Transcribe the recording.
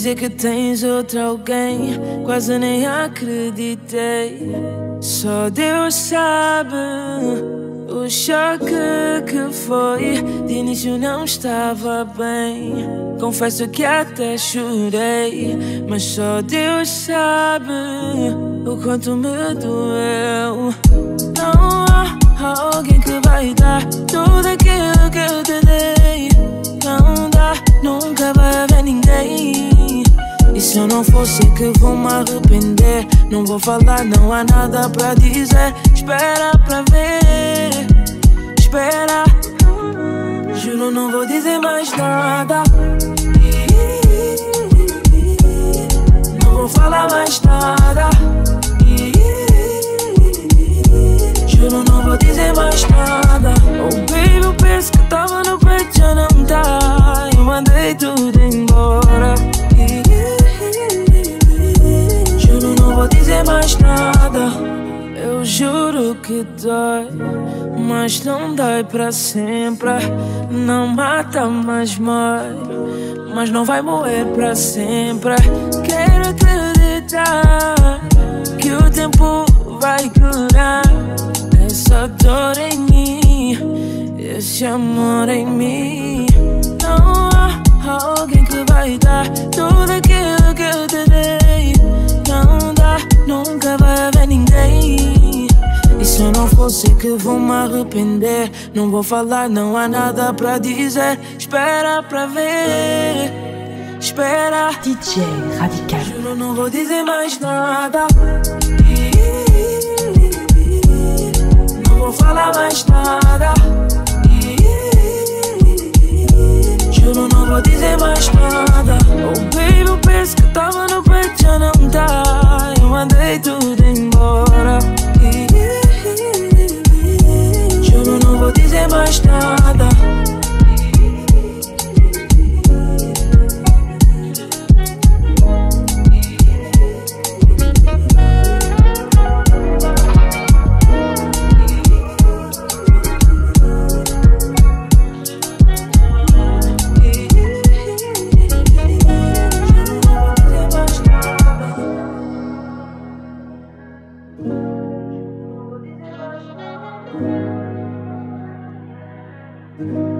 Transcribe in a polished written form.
dizer que tens outro alguém, quase nem acreditei. Só Deus sabe o choque que foi. De início não estava bem, confesso que até chorei, mas só Deus sabe o quanto me doeu. Não há alguém que vai dar tudo aquilo que eu te dei. Não dá, nunca vai haver ninguém. E se eu não fosse que vou me arrepender, não vou falar, não há nada pra dizer. Espera pra ver, espera. Juro, não vou dizer mais nada. Não vou falar mais nada. Juro, não vou dizer mais nada. Oh baby, eu penso que tava no peito, já não tá. Eu mandei tudo embora. Juro, não vou dizer mais nada. Eu juro que dói, mas não dói pra sempre. Não mata, mas morre, mas não vai morrer pra sempre. Quero acreditar que o tempo vai curar essa dor em mim, esse amor em mim. Não há alguém que vai dar tudo aquilo que eu te dei. Não dá, nunca vai haver ninguém. E se eu não fosse que vou me arrepender, não vou falar, não há nada pra dizer. Espera pra ver, espera. DJ Radical. Juro, não vou dizer mais nada. Não vou falar mais nada. Juro, não vou dizer mais nada. Oh baby, eu penso que tava no peito, já não tá. Eu mandei tudo embora. Juro, não vou dizer mais nada. Thank you.